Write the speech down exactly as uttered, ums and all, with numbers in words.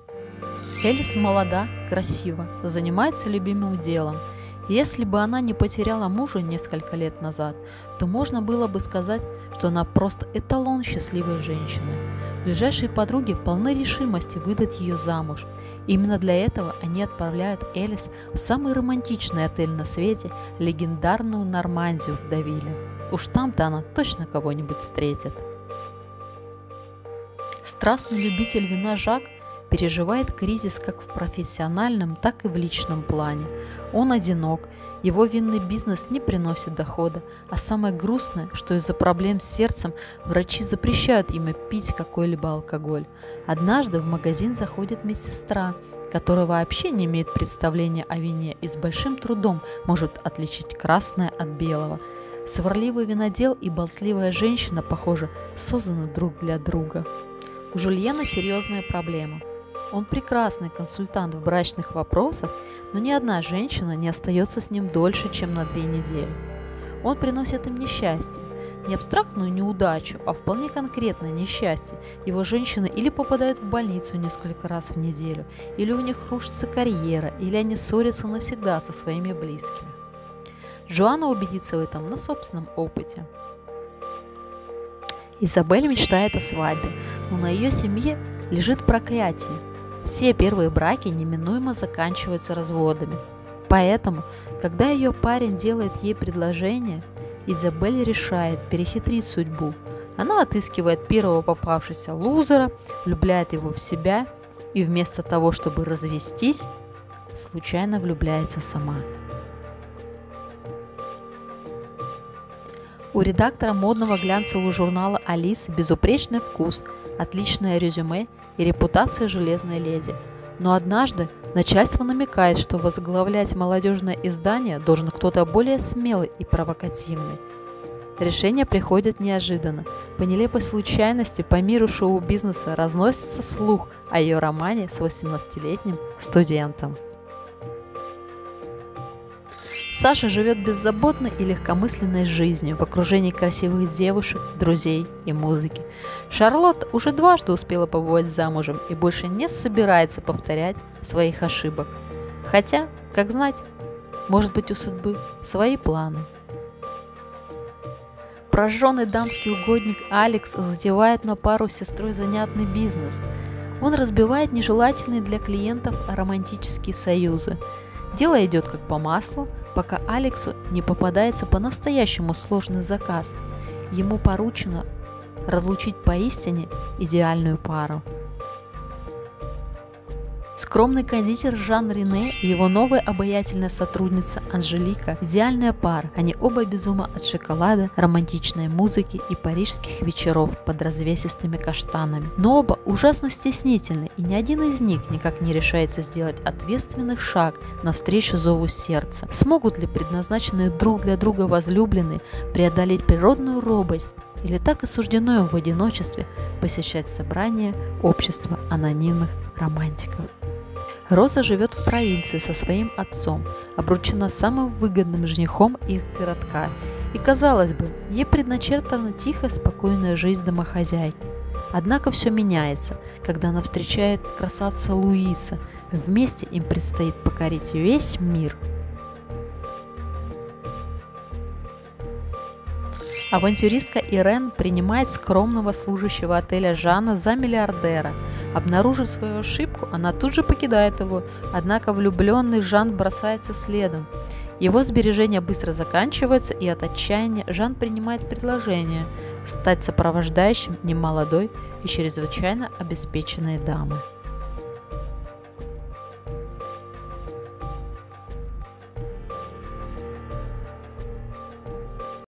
Элис молода, красива, занимается любимым делом. Если бы она не потеряла мужа несколько лет назад, то можно было бы сказать, что она просто эталон счастливой женщины. Ближайшие подруги полны решимости выдать ее замуж. Именно для этого они отправляют Элис в самый романтичный отель на свете, легендарную Нормандию в Девиле. Уж там-то она точно кого-нибудь встретит. Страстный любитель вина Жак переживает кризис как в профессиональном, так и в личном плане. Он одинок, его винный бизнес не приносит дохода, а самое грустное, что из-за проблем с сердцем врачи запрещают ему пить какой-либо алкоголь. Однажды в магазин заходит медсестра, которая вообще не имеет представления о вине и с большим трудом может отличить красное от белого. Сварливый винодел и болтливая женщина, похоже, созданы друг для друга. У Жульена серьезная проблема. Он прекрасный консультант в брачных вопросах, но ни одна женщина не остается с ним дольше, чем на две недели. Он приносит им несчастье, не абстрактную неудачу, а вполне конкретное несчастье. Его женщины или попадают в больницу несколько раз в неделю, или у них рушится карьера, или они ссорятся навсегда со своими близкими. Жуана убедится в этом на собственном опыте. Изабель мечтает о свадьбе, но на ее семье лежит проклятие. Все первые браки неминуемо заканчиваются разводами. Поэтому, когда ее парень делает ей предложение, Изабель решает перехитрить судьбу. Она отыскивает первого попавшегося лузера, влюбляет его в себя и вместо того, чтобы развестись, случайно влюбляется сама. У редактора модного глянцевого журнала Алисы безупречный вкус, отличное резюме и репутация железной леди. Но однажды начальство намекает, что возглавлять молодежное издание должен кто-то более смелый и провокативный. Решение приходит неожиданно. По нелепой случайности по миру шоу-бизнеса разносится слух о ее романе с восемнадцатилетним студентом. Саша живет беззаботной и легкомысленной жизнью в окружении красивых девушек, друзей и музыки. Шарлотта уже дважды успела побывать замужем и больше не собирается повторять своих ошибок. Хотя, как знать, может быть у судьбы свои планы. Прожженный дамский угодник Алекс затевает на пару с сестрой занятный бизнес. Он разбивает нежелательные для клиентов романтические союзы. Дело идет как по маслу, пока Алексу не попадается по-настоящему сложный заказ. Ему поручено разлучить поистине идеальную пару. Скромный кондитер Жан Рене и его новая обаятельная сотрудница Анжелика – идеальная пара. Они оба без ума от шоколада, романтичной музыки и парижских вечеров под развесистыми каштанами. Но оба ужасно стеснительны, и ни один из них никак не решается сделать ответственный шаг навстречу зову сердца. Смогут ли предназначенные друг для друга возлюбленные преодолеть природную робость? Или так и суждено им в одиночестве посещать собрания общества анонимных романтиков? Роза живет в провинции со своим отцом, обручена самым выгодным женихом их городка. И, казалось бы, ей предначертана тихая, спокойная жизнь домохозяйки. Однако все меняется, когда она встречает красавца Луиса. Вместе им предстоит покорить весь мир. Авантюристка Ирен принимает скромного служащего отеля Жана за миллиардера. Обнаружив свою ошибку, она тут же покидает его, однако влюбленный Жан бросается следом. Его сбережения быстро заканчиваются, и от отчаяния Жан принимает предложение стать сопровождающим немолодой и чрезвычайно обеспеченной дамы.